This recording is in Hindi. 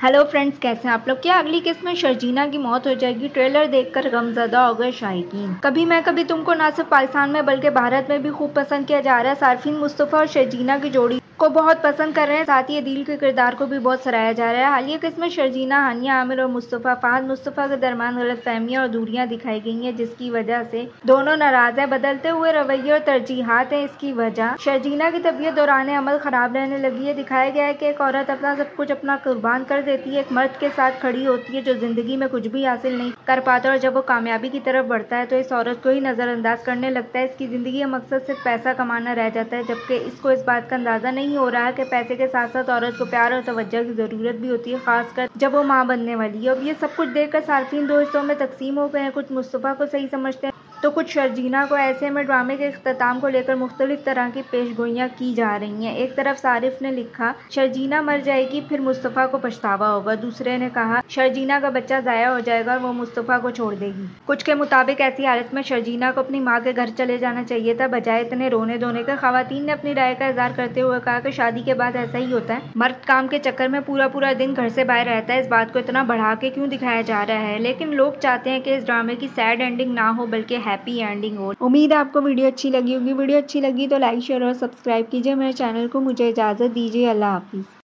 हेलो फ्रेंड्स, कैसे हैं आप लोग। क्या अगली किस्त में शर्जीना की मौत हो जाएगी? ट्रेलर देखकर गमज़दा हो गए शायकीन। कभी मैं कभी तुमको न सिर्फ पाकिस्तान में बल्कि भारत में भी खूब पसंद किया जा रहा है। सार्फिन मुस्तफ़ा और शर्जीना की जोड़ी को बहुत पसंद कर रहे हैं, साथ ही अदील के किरदार को भी बहुत सराहा जा रहा है। हालिया किस्त में शर्जीना, हानिया आमिर और मुस्तफ़ा फ़ाहद मुस्तफ़ा के दरमियान गलतफहमियां और दूरियां दिखाई गई हैं, जिसकी वजह से दोनों नाराज हैं। बदलते हुए रवैये और तरजीहात हैं इसकी वजह। शर्जीना की तबीयत दौरान अमल खराब रहने लगी है। दिखाया गया है कि एक औरत अपना सब कुछ अपना कुर्बान कर देती है, एक मर्द के साथ खड़ी होती है जो जिंदगी में कुछ भी हासिल नहीं कर पाता, और जब वो कामयाबी की तरफ बढ़ता है तो इस औरत को ही नजरअंदाज करने लगता है। इसकी जिंदगी का मकसद सिर्फ पैसा कमाना रह जाता है, जबकि इसको इस बात का अंदाजा नहीं हो रहा है कि पैसे के साथ साथ औरत को प्यार और तवज्जो की जरूरत भी होती है, खासकर जब वो माँ बनने वाली है। अब ये सब कुछ देखकर सार्फिन दो हिस्सों में तकसीम हो गए हैं। कुछ मुस्तफ़ा को सही समझते हैं तो कुछ शर्जीना को। ऐसे में ड्रामे के इख्तिताम को लेकर मुख्तलिफ तरह की पेशगोइयाँ की जा रही हैं। एक तरफ सारिफ ने लिखा, शर्जीना मर जाएगी फिर मुस्तफ़ा को पछतावा होगा। दूसरे ने कहा, शर्जीना का बच्चा ज़ाया हो जाएगा और वो मुस्तफ़ा को छोड़ देगी। कुछ के मुताबिक ऐसी हालत में शर्जीना को अपनी माँ के घर चले जाना चाहिए था, बजाय इतने रोने धोने के। खवातीन ने अपनी राय का इज़हार करते हुए कहा कि शादी के बाद ऐसा ही होता है, मर्द काम के चक्कर में पूरा पूरा दिन घर से बाहर रहता है। इस बात को इतना बढ़ा के क्यों दिखाया जा रहा है? लेकिन लोग चाहते हैं कि इस ड्रामे की सैड एंडिंग ना हो बल्कि हैप्पी एंडिंग हो। उम्मीद है आपको वीडियो अच्छी लगी होगी। वीडियो अच्छी लगी तो लाइक, शेयर और सब्सक्राइब कीजिए मेरे चैनल को। मुझे इजाज़त दीजिए। अल्लाह हाफिज़।